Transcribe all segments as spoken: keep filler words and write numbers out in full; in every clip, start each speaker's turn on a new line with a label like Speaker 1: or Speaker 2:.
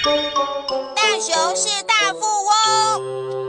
Speaker 1: 大熊是大富翁。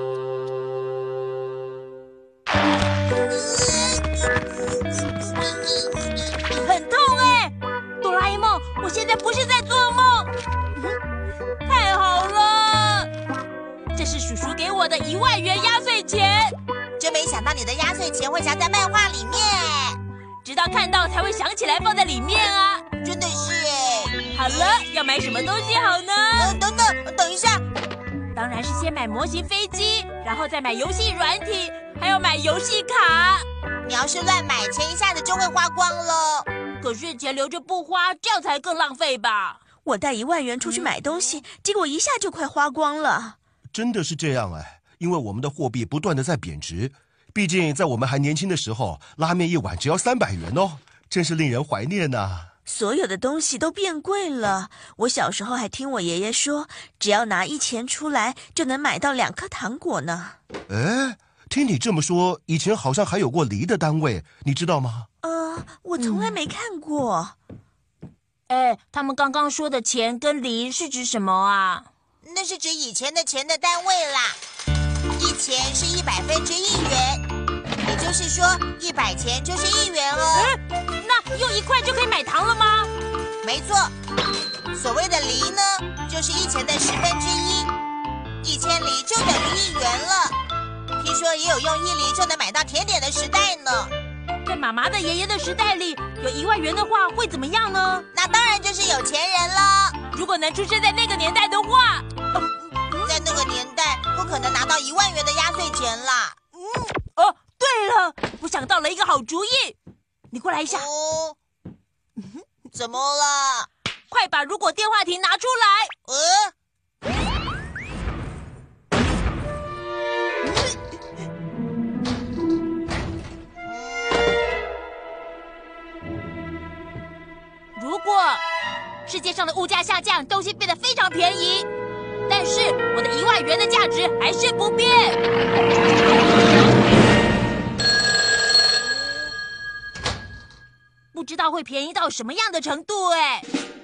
Speaker 2: 很痛哎！哆啦 A 梦，我现在不是在做梦。太好了，这是叔叔给我的一万元压岁钱。
Speaker 1: 真没想到你的压岁钱会夹在漫画里面，
Speaker 2: 直到看到才会想起来放在里面啊！
Speaker 1: 真的是哎。
Speaker 2: 好了，要买什么东西好呢？
Speaker 1: 呃，等等，等一下。
Speaker 2: 当然是先买模型飞机，然后再买游戏软体，还要买游戏卡。
Speaker 1: 你要是乱买，钱一下子就会花光了。
Speaker 2: 可是钱留着不花，这样才更浪费吧？
Speaker 3: 我带一万元出去买东西，嗯、结果一下就快花光了。
Speaker 4: 真的是这样哎，因为我们的货币不断的在贬值。毕竟在我们还年轻的时候，拉面一碗只要三百元哦，真是令人怀念呐、啊。
Speaker 3: 所有的东西都变贵了。我小时候还听我爷爷说，只要拿一钱出来，就能买到两颗糖果呢。
Speaker 4: 哎，听你这么说，以前好像还有过厘的单位，你知道吗？
Speaker 3: 呃，我从来没看过。
Speaker 2: 哎、嗯，他们刚刚说的钱跟厘是指什么啊？
Speaker 1: 那是指以前的钱的单位啦。一钱是一百分之一元，也就是说，一百钱就是一元哦。
Speaker 2: 那用一块就可以买糖了吗？
Speaker 1: 没错，所谓的厘呢，就是一钱的十分之一，一千厘就等于一元了。听说也有用一厘就能买到甜点的时代呢。
Speaker 2: 在妈妈的爷爷的时代里，有一万元的话会怎么样呢？
Speaker 1: 那当然就是有钱人了。
Speaker 2: 如果能出生在那个年代的话，
Speaker 1: 嗯、在那个年代不可能拿到一万元的压岁钱啦。
Speaker 2: 嗯，哦，对了，我想到了一个好主意，你过来一下。
Speaker 1: 哦，怎么了？
Speaker 2: 快把如果电话亭拿出来。
Speaker 1: 呃。
Speaker 2: 如果世界上的物价下降，东西变得非常便宜，但是我的一万元的价值还是不变。不知道会便宜到什么样的程度哎！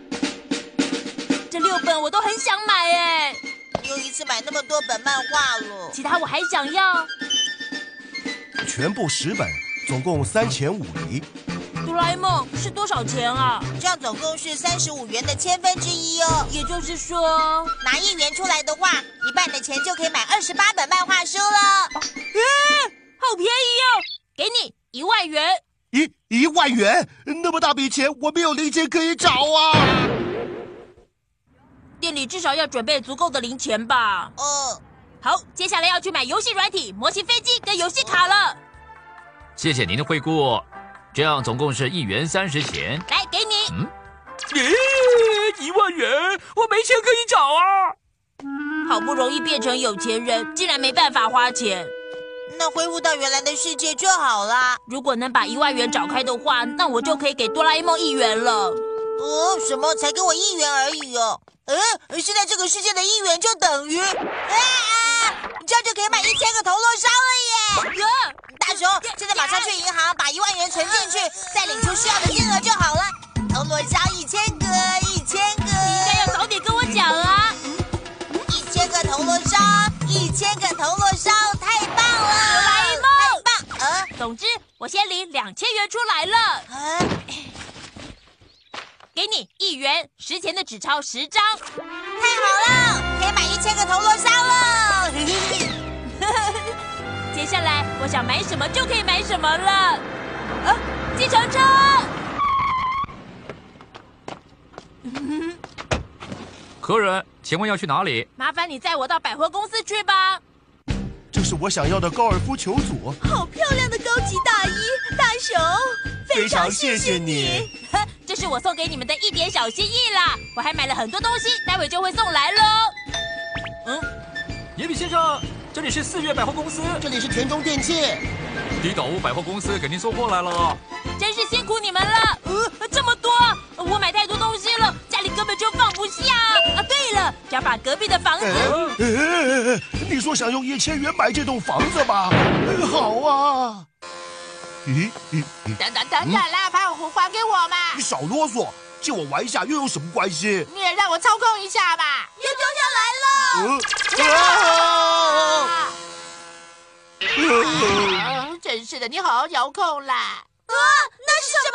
Speaker 2: 这六本我都很想买哎，
Speaker 1: 又一次买那么多本漫画了。
Speaker 2: 其他我还想要。
Speaker 4: 全部十本，总共三钱五厘。
Speaker 2: 哆啦 A 梦是多少钱啊？
Speaker 1: 这样总共是三十五元的千分之一哦。
Speaker 2: 也就是说，
Speaker 1: 拿一元出来的话，一半的钱就可以买二十八本漫画书了。
Speaker 2: 嗯，好便宜哦！给你一万元。
Speaker 4: 一一万元，那么大笔钱，我没有零钱可以找啊！
Speaker 2: 店里至少要准备足够的零钱吧？
Speaker 1: 哦，
Speaker 2: 好，接下来要去买游戏软体、模型飞机跟游戏卡了。
Speaker 5: 谢谢您的惠顾。这样总共是一元三十钱。
Speaker 2: 来，给你。
Speaker 5: 嗯，耶，一万元，我没钱可以找啊！
Speaker 2: 好不容易变成有钱人，竟然没办法花钱。
Speaker 1: 那恢复到原来的世界就好啦。
Speaker 2: 如果能把一万元找开的话，那我就可以给哆啦 A 梦一元了。
Speaker 1: 哦，什么？才给我一元而已哦。呃，现在这个世界的一元就等于……啊！这样就可以买一千个铜锣烧了耶！
Speaker 2: 啊、
Speaker 1: 大熊，现在马上去银行把一万元存进去，再领出需要的金额就好了。铜锣烧一千个，一千个。
Speaker 2: 你应该要早点跟我讲啊！
Speaker 1: 一千个铜锣烧，一千个铜锣烧，太棒了！
Speaker 2: 哆啦 A 梦，
Speaker 1: 太棒！呃，
Speaker 2: 总之我先领两千元出来了。
Speaker 1: 啊，
Speaker 2: 给你一元，十钱的纸钞十张。
Speaker 1: 太好了，可以买一千个铜锣烧了。
Speaker 2: 接下来我想买什么就可以买什么了。啊，计程车！
Speaker 5: 客人，请问要去哪里？
Speaker 2: 麻烦你载我到百货公司去吧。
Speaker 4: 这是我想要的高尔夫球组。
Speaker 3: 好漂亮的高级大衣，大熊，非常谢谢你。
Speaker 2: 这是我送给你们的一点小心意啦。我还买了很多东西，待会就会送来喽。嗯，
Speaker 5: 野比先生，这里是四月百货公司，
Speaker 6: 这里是田中电器。
Speaker 5: 低岛屋百货公司给您送货来了。
Speaker 2: 真是辛苦你们了。呃，这么多，我买太多东西了，家里根本就放不下。啊，对了，要把隔壁的房子。
Speaker 4: 哎哎哎，你说想用一千元买这栋房子吧？好啊。咦咦咦！
Speaker 1: 等等等等啦，把我还给我嘛！
Speaker 4: 你少啰嗦， 借我玩一下又有什么关系？
Speaker 6: 你也让我操控一下吧。
Speaker 1: 有丢下来了！
Speaker 4: 嗯啊！
Speaker 6: 啊，真是的，你好好遥控啦。
Speaker 1: 啊，那是什么？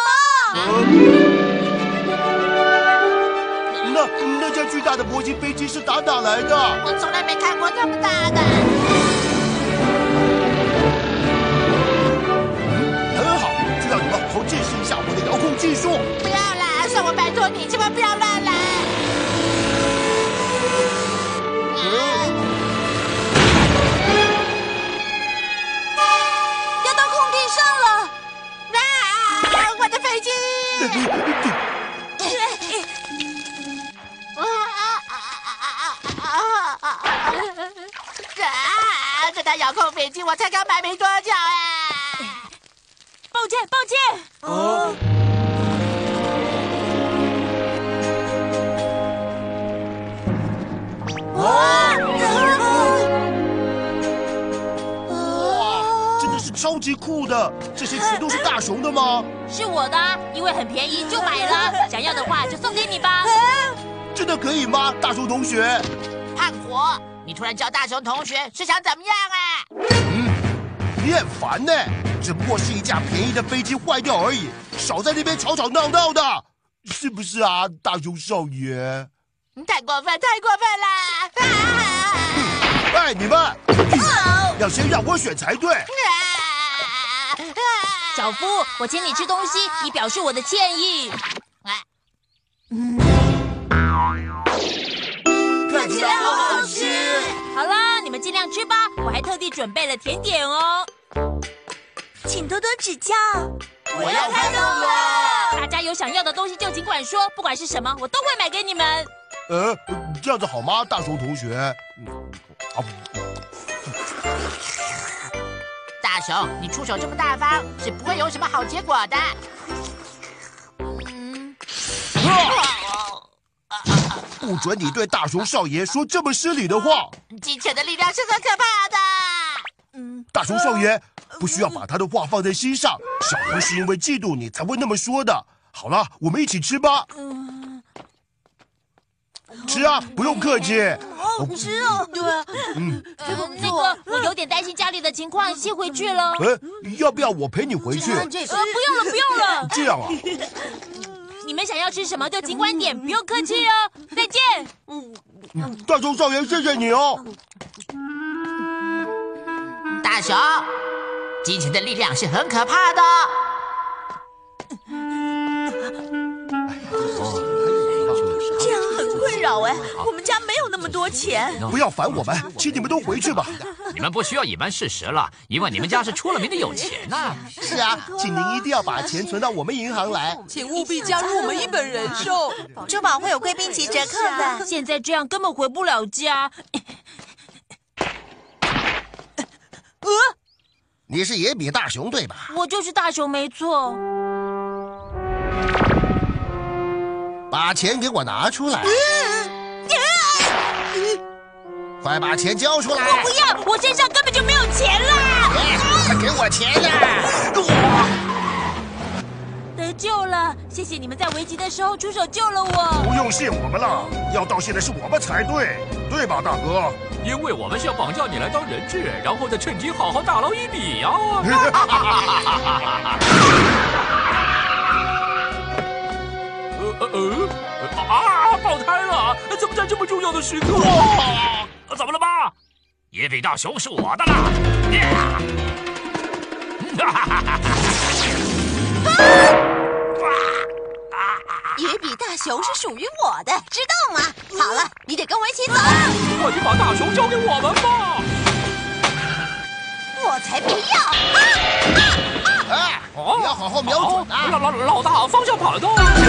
Speaker 4: 那那架巨大的模型飞机是打哪来的？
Speaker 6: 我从来没看过这么大的。
Speaker 4: 很好，就让你们好好见识一下我的遥控技术。
Speaker 6: 不要啦，算我拜托你，千万不要乱来。
Speaker 1: 要到空地上了！
Speaker 6: 啊，我的飞机！啊啊！这台遥控飞机我才刚买没多久哎。
Speaker 2: 抱歉，抱歉。
Speaker 4: 哦。哇，真的是超级酷的！这些全都是大熊的吗？
Speaker 2: 是我的，因为很便宜就买了。想要的话就送给你吧。
Speaker 4: 真的可以吗，大熊同学？
Speaker 6: 胖虎，你突然叫大熊同学是想怎么样啊？
Speaker 4: 嗯，你很烦呢。只不过是一架便宜的飞机坏掉而已，少在那边吵吵闹闹的，是不是啊，大熊少爷？
Speaker 6: 太过分，太过分了！啊
Speaker 4: 哎，你们，要先让我选才对。
Speaker 2: 小夫，我请你吃东西，以表示我的歉意。
Speaker 1: 看起来好好吃。
Speaker 2: 好了，你们尽量吃吧，我还特地准备了甜点哦。
Speaker 3: 请多多指教。
Speaker 1: 我要开动了！
Speaker 2: 大家有想要的东西就尽管说，不管是什么，我都会买给你们。
Speaker 4: 呃，这样子好吗，大熊同学？
Speaker 6: 大熊，你出手这么大方，是不会有什么好结果的。嗯，
Speaker 4: 不准你对大熊少爷说这么失礼的话。
Speaker 6: 金钱的力量是很可怕的。
Speaker 3: 嗯，
Speaker 4: 大熊少爷，不需要把他的话放在心上。小夫是因为嫉妒你才会那么说的。好了，我们一起吃吧。吃啊，不用客气。
Speaker 3: 好吃哦。对啊，
Speaker 4: 嗯，
Speaker 2: 呃，那个，我有点担心家里的情况，先回去了。
Speaker 4: 呃，要不要我陪你回去？
Speaker 2: 呃，不用了，不用了。
Speaker 4: 这样啊。
Speaker 2: 你们想要吃什么就尽管点，不用客气哦。再见。
Speaker 4: 嗯，大熊少爷，谢谢你哦。
Speaker 6: 大熊，金钱的力量是很可怕的。
Speaker 3: 这样很困扰哎，我们家没有那么多钱。
Speaker 4: 不要烦我们，请你们都回去吧。
Speaker 5: 你们不需要隐瞒事实了，因为你们家是出了名的有钱呐。
Speaker 4: 是啊，请您一定要把钱存到我们银行来，
Speaker 7: 请务必加入我们一本人寿。
Speaker 1: 珠宝会有贵宾旗折扣的。
Speaker 2: 现在这样根本回不了家。呃，
Speaker 4: 你是野比大熊对吧？
Speaker 2: 我就是大熊，没错。
Speaker 4: 把钱给我拿出来！快把钱交出来！
Speaker 2: 我不要，我身上根本就没有钱啦！
Speaker 4: 快给我钱呀！
Speaker 2: 得救了，谢谢你们在危急的时候出手救了我。
Speaker 4: 不用谢我们了，要道谢的是我们才对，对吧，大哥？
Speaker 5: 因为我们是要绑架你来当人质，然后再趁机好好大捞一笔呀！呃呃啊！爆胎了！怎么在这么重要的时刻？怎么了吗？野比大熊是我的啦！
Speaker 1: 野比大熊是属于我的，知道吗？好了，你得跟我一起走。
Speaker 5: 快点把大熊交给我们吧！
Speaker 1: 我才不要！啊啊啊！
Speaker 4: 哎，你要好好瞄准啊！
Speaker 5: 老老老大，方向盘呢？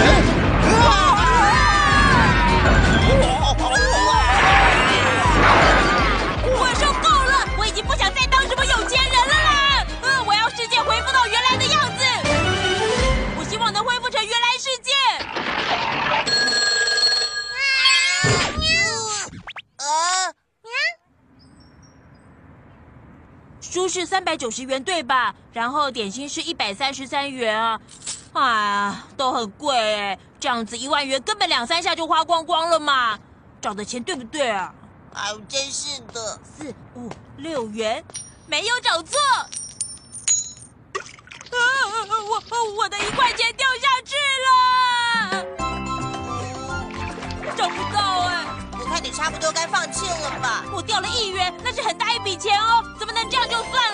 Speaker 2: 我受够了，我已经不想再当什么有钱人了啦！呃，我要世界恢复到原来的样子，我希望能恢复成原来世界。
Speaker 1: 呃，
Speaker 2: 书是三百九十元对吧？然后点心是一百三十三元啊！哎呀，都很贵哎，这这样子一万元根本两三下就花光光了嘛，找的钱对不对啊？
Speaker 1: 哎呦，真是的。
Speaker 2: 四五六元，没有找错。啊！我我的一块钱掉下去了，找不到哎。
Speaker 1: 我看你差不多该放弃了吧？
Speaker 2: 我掉了一元，那是很大一笔钱哦，怎么能这样就算